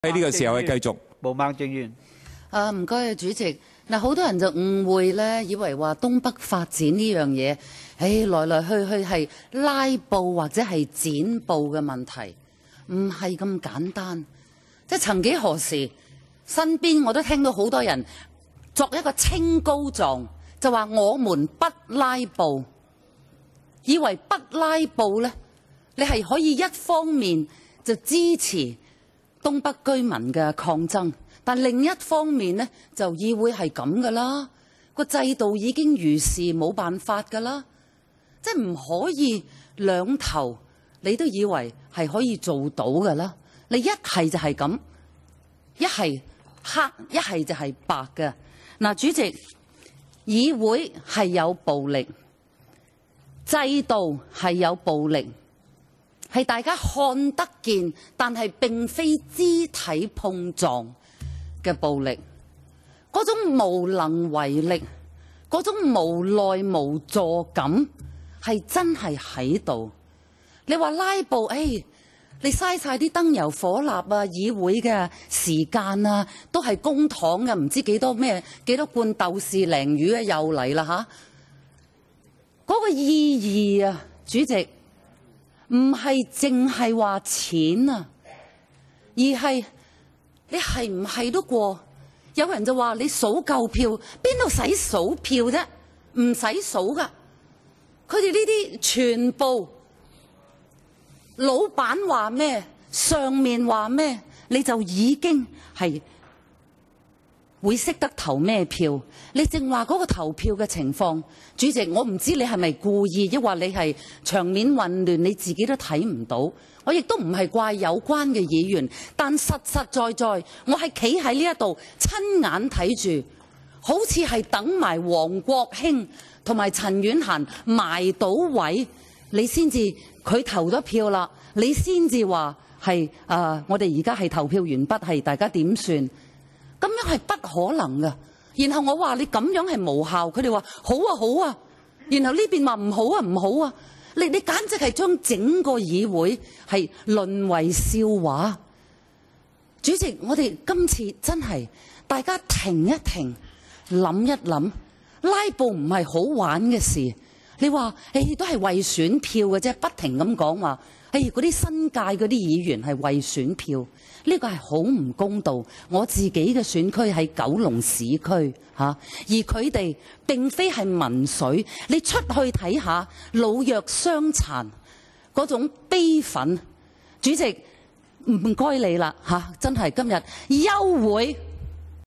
喺呢個時候去繼續。 毛孟靜議員。 唔該啊，主席。嗱，好多人就誤會咧，以為話東北發展呢樣嘢，來來去去係拉布或者係剪布嘅問題，唔係咁簡單。即係曾幾何時，身邊我都聽到好多人作一個清高狀，就話我們不拉布，以為不拉布呢，你係可以一方面就支持東北居民嘅抗爭，但另一方面呢，就議會係咁噶啦，個制度已經如是，冇辦法噶啦，即係唔可以兩頭你都以為係可以做到噶啦。你一係就係咁，一係黑，一係就係白嘅。嗱，主席，議會係有暴力，制度係有暴力，係大家看得見，但係並非肢體碰撞嘅暴力。嗰種無能為力，嗰種無奈無助感係真係喺度。你話拉布，你嘥晒啲燈油火蠟啊，議會嘅時間啊，都係公帑嘅，唔知幾多罐豆豉鯪魚啊，又嚟啦嚇！嗰個意義啊，主席，唔係淨係話錢啊，而係你係唔係都過？有人就話你數夠票，邊度使數票啫？唔使數噶，佢哋呢啲全部老闆話咩，上面話咩，你就已經係會識得投咩票。你正話嗰個投票嘅情況，主席，我唔知你係咪故意，抑或你係場面混亂，你自己都睇唔到。我亦都唔係怪有關嘅議員，但實實在在，我係企喺呢一度親眼睇住，好似係等埋王國興同埋陳婉嫻埋到位，你先至佢投咗票啦，你先至話係我哋而家係投票完畢，係大家點算？咁樣係不可能㗎。然後我話你咁樣係無效，佢哋話好啊好啊，然後呢邊話唔好啊唔好啊，你簡直係將整個議會係淪為笑話。主席，我哋今次真係大家停一停，諗一諗，拉布唔係好玩嘅事。你話都係為選票嘅啫，不停咁講話，嗰啲新界嗰啲議員係為選票，呢個係好唔公道。我自己嘅選區喺九龍市區而佢哋並非係民粹。你出去睇下老弱傷殘嗰種悲憤，主席唔該你啦真係今日休會。